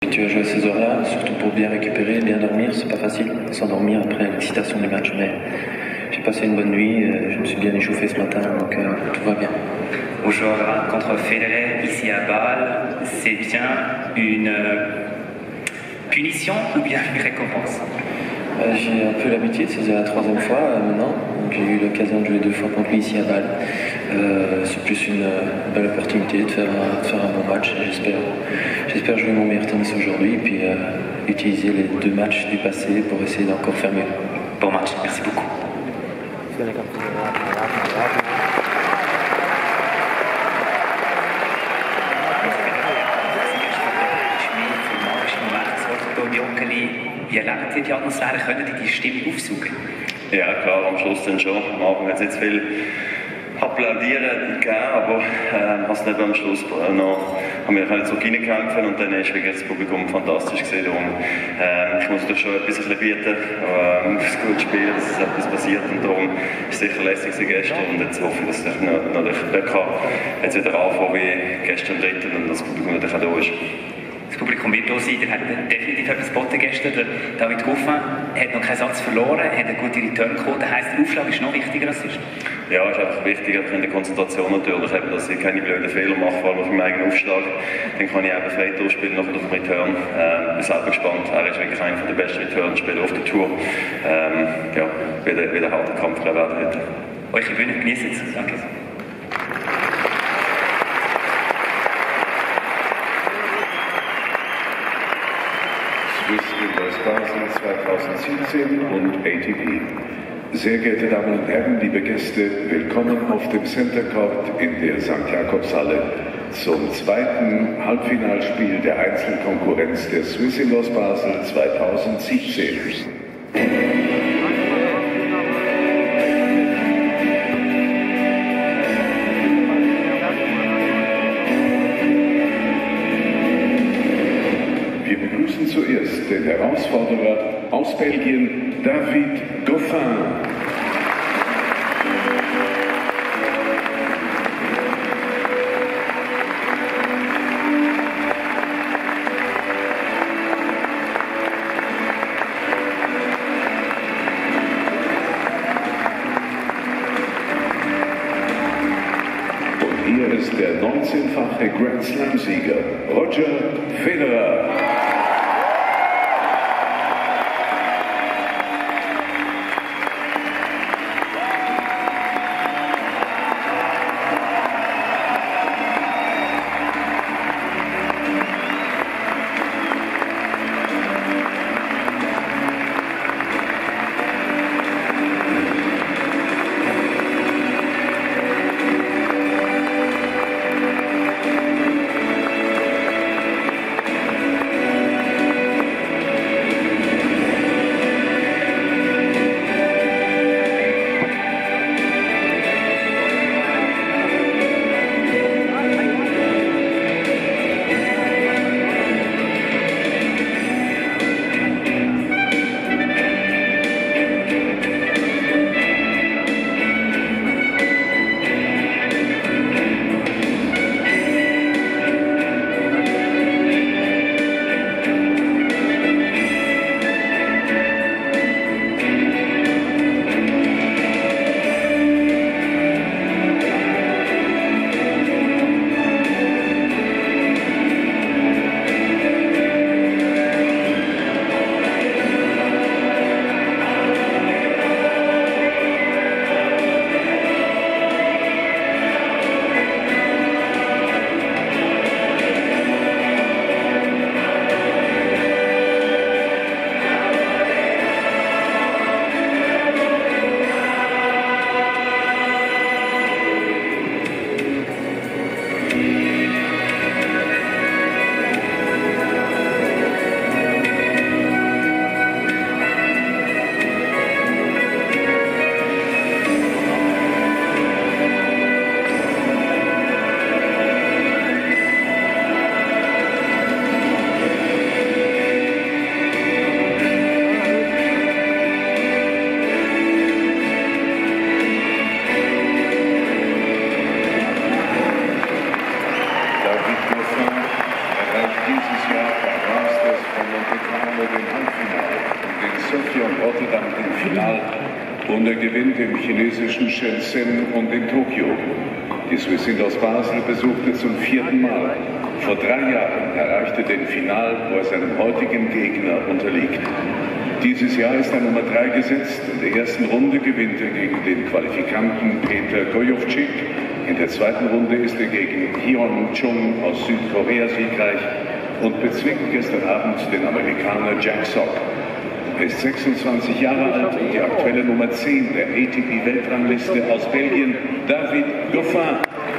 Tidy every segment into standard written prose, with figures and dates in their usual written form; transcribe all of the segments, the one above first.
Tu as joué ces heures-là, surtout pour bien récupérer, bien dormir. C'est pas facile s'endormir après l'excitation du match, mais j'ai passé une bonne nuit, je me suis bien échauffé ce matin, donc tout va bien. Aujourd'hui contre Federer ici à Bâle, c'est bien une punition ou bien une récompense? J'ai un peu l'habitude, c'est la troisième fois maintenant, donc j'ai eu l'occasion de jouer 2 fois contre lui ici à Bâle. C'est plus une belle opportunité de faire un bon match. J'espère jouer mon meilleur tennis aujourd'hui et puis utiliser les 2 matchs du passé pour essayer d'encore faire mieux. Bon match, merci beaucoup. Wie erlebt ihr die Atmosphäre? Können die Stimme aufsaugen? Ja, klar, am Schluss dann schon. Am Anfang hat es jetzt viel Applaudieren gegeben, aber es nicht am Schluss noch haben wir so reingekämpft und dann ist wirklich das Publikum fantastisch gesehen. Ich muss da schon etwas bieten, das gute Spiel, dass etwas passiert und darum ist es sicher lässig gestern und jetzt hoffe ich, dass ich noch jetzt wieder anfangen wie gestern Dritten und das Publikum natürlich auch da ist. Das Publikum wird da sein, der hat definitiv etwas geboten gestern. Der David Goffin hat noch keinen Satz verloren, hat eine gute Returnquote, heisst der Aufschlag ist noch wichtiger als sonst? Ja, es ist einfach wichtig, in der Konzentration natürlich, dass ich keine blöden Fehler mache, vor allem auf meinem eigenen Aufschlag. Dann kann ich eben frei durchspielen, nachher auf dem Return. Ich bin selber gespannt, er ist wirklich einer der besten Return-Spieler auf der Tour. Ja, wieder ein harter Kampf werden heute. Eure Bühne genießen es. Danke. Swiss Indoors Basel 2017 und ATP. Sehr geehrte Damen und Herren, liebe Gäste, willkommen auf dem Center Court in der St. Jakobshalle zum zweiten Halbfinalspiel der Einzelkonkurrenz der Swiss Indoors Basel 2017. Wir begrüßen zuerst den Herausforderer aus Belgien, David Goffin. Und hier ist der 19-fache Grand Slam-Sieger Roger Federer. und er gewinnt im chinesischen Shenzhen und in Tokio. Die Swiss Indoors Basel besuchte zum 4. Mal. Vor 3 Jahren erreichte den Final, wo er seinem heutigen Gegner unterliegt. Dieses Jahr ist er Nummer 3 gesetzt. In der ersten Runde gewinnt er gegen den Qualifikanten Peter Gojovcik. In der zweiten Runde ist er gegen Hyun Chung aus Südkorea siegreich und bezwingt gestern Abend den Amerikaner Jack Sock. Er ist 26 Jahre alt und die aktuelle Nummer 10 der ATP-Weltrangliste aus Belgien, David Goffin.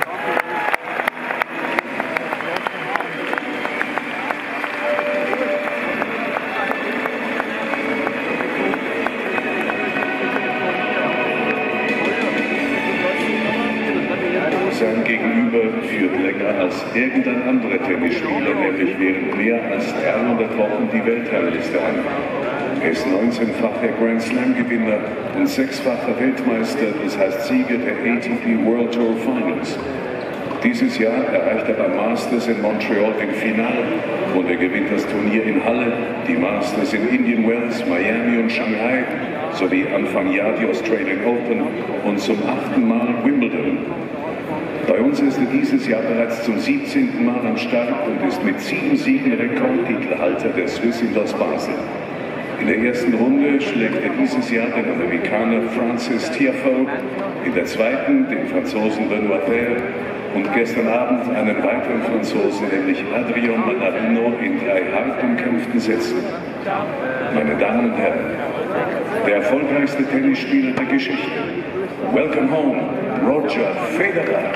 Sein Gegenüber führt länger als irgendein anderer Tennisspieler, nämlich während mehr als 300 Wochen die Weltrangliste an. Er ist 19-facher Grand Slam-Gewinner und 6-facher Weltmeister, das heißt Sieger der ATP World Tour Finals. Dieses Jahr erreicht er beim Masters in Montreal den Finale und er gewinnt das Turnier in Halle, die Masters in Indian Wells, Miami und Shanghai sowie Anfang Jahr die Australian Open und zum 8. Mal Wimbledon. Bei uns ist er dieses Jahr bereits zum 17. Mal am Start und ist mit 7 Siegen Rekordtitelhalter der Swiss Indoors Basel. In der ersten Runde schlägt er dieses Jahr den Amerikaner Francis Tiafoe, in der zweiten den Franzosen Benoit Paire und gestern Abend einen weiteren Franzosen, nämlich Adrien Manarino, in 3 hart umkämpften Sätzen. Meine Damen und Herren, der erfolgreichste Tennisspieler der Geschichte. Welcome home, Roger Federer.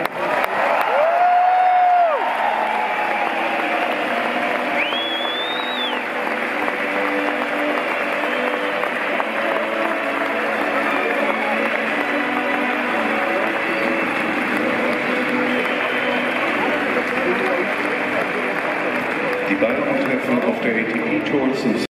Die beiden treffen auf der ATP Tour zum